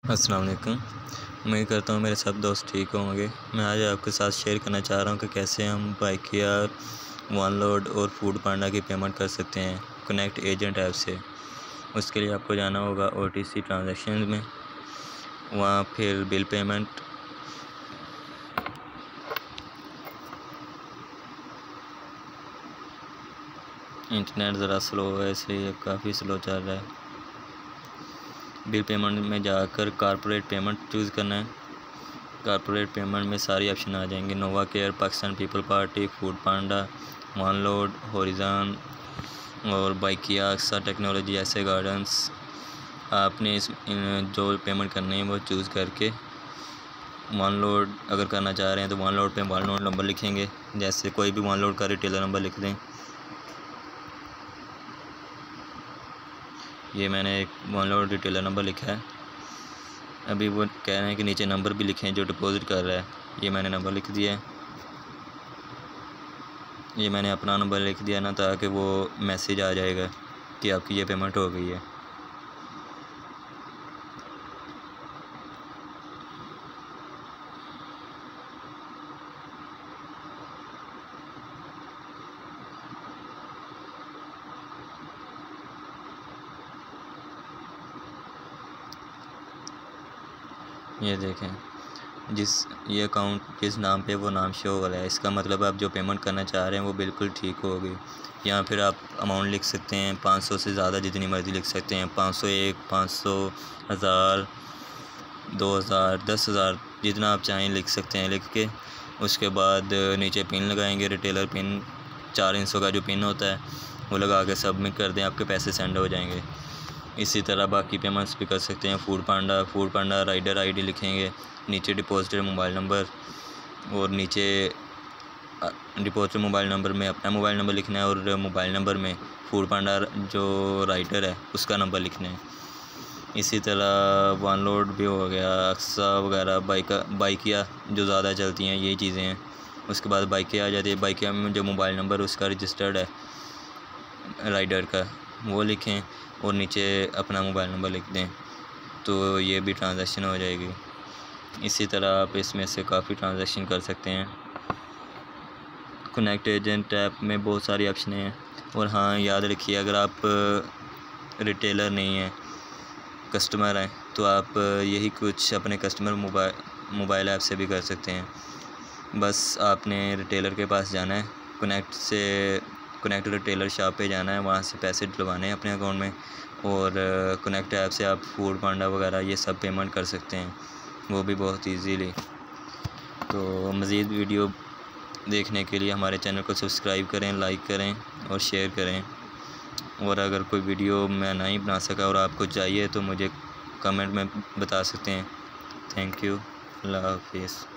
अस्सलाम वालेकुम। उम्मीद करता हूँ मेरे सब दोस्त ठीक होंगे। मैं आज आपके साथ शेयर करना चाह रहा हूँ कि कैसे हम बाइकिया, वनलोड और फूड पांडा की पेमेंट कर सकते हैं कनेक्ट एजेंट ऐप से। उसके लिए आपको जाना होगा OTC ट्रांजैक्शन में, वहाँ फिर बिल पेमेंट, इंटरनेट ज़रा स्लो है इसलिए काफ़ी स्लो चल रहा है। बिल पेमेंट में जाकर कॉर्पोरेट पेमेंट चूज़ करना है। कॉर्पोरेट पेमेंट में सारी ऑप्शन आ जाएंगे, Nova Care, Pakistan people party, food panda, Oneload, horizon और बाइकिया, अक्सा टेक्नोलॉजी, ऐसे गार्डन्स। आपने जो पेमेंट करनी है वो चूज़ करके वनलोड अगर करना चाह रहे हैं तो वनलोड पे वनलोड नंबर लिखेंगे, जैसे कोई भी वनलोड का रिटेलर नंबर लिख दें। ये मैंने एक वनलोड रिटेलर नंबर लिखा है। अभी वो कह रहे हैं कि नीचे नंबर भी लिखें जो डिपॉजिट कर रहा है। ये मैंने नंबर लिख दिया है। ये मैंने अपना नंबर लिख दिया ना, ताकि वो मैसेज आ जाएगा कि आपकी ये पेमेंट हो गई है। ये देखें, ये अकाउंट जिस नाम पे वो नाम शो हो रहा है, इसका मतलब आप जो पेमेंट करना चाह रहे हैं वो बिल्कुल ठीक हो गई। यहाँ फिर आप अमाउंट लिख सकते हैं, 500 से ज़्यादा जितनी मर्ज़ी लिख सकते हैं, 501, 500, 1000, 2000, 10,000, जितना आप चाहें लिख सकते हैं। लिख के उसके बाद नीचे पिन लगाएंगे, रिटेलर पिन 4 इंचों का जो पिन होता है वो लगा के सबमिट कर दें, आपके पैसे सेंड हो जाएंगे। इसी तरह बाकी पेमेंट्स भी कर सकते हैं। फूड पांडा राइडर आईडी लिखेंगे, नीचे डिपॉजिटर मोबाइल नंबर, और नीचे डिपॉजिटर मोबाइल नंबर में अपना मोबाइल नंबर लिखना है, और मोबाइल नंबर में फूड पांडा जो राइडर है उसका नंबर लिखना है। इसी तरह वनलोड भी हो गया, अक्सा वगैरह, बाइकिया जो ज़्यादा चलती हैं, यही चीज़ें हैं। उसके बाद बाइकिया आ जाती है। बाइकिया में जो मोबाइल नंबर उसका रजिस्टर्ड है राइडर का, वो लिखें और नीचे अपना मोबाइल नंबर लिख दें, तो ये भी ट्रांजैक्शन हो जाएगी। इसी तरह आप इसमें से काफ़ी ट्रांजैक्शन कर सकते हैं। कनेक्ट एजेंट ऐप में बहुत सारी ऑप्शन हैं। और हाँ, याद रखिए, अगर आप रिटेलर नहीं हैं, कस्टमर हैं, तो आप यही कुछ अपने कस्टमर मोबाइल ऐप से भी कर सकते हैं। बस आपने रिटेलर के पास जाना है, कनेक्ट रिटेलर शॉप पे जाना है, वहाँ से पैसे डलवाने हैं अपने अकाउंट में, और कनेक्ट ऐप से आप फूड पांडा वगैरह ये सब पेमेंट कर सकते हैं, वो भी बहुत इजीली। तो मज़ीद वीडियो देखने के लिए हमारे चैनल को सब्सक्राइब करें, लाइक करें और शेयर करें। और अगर कोई वीडियो मैं नहीं बना सका और आपको चाहिए तो मुझे कमेंट में बता सकते हैं। Thank you. अल्लाह हाफिज़।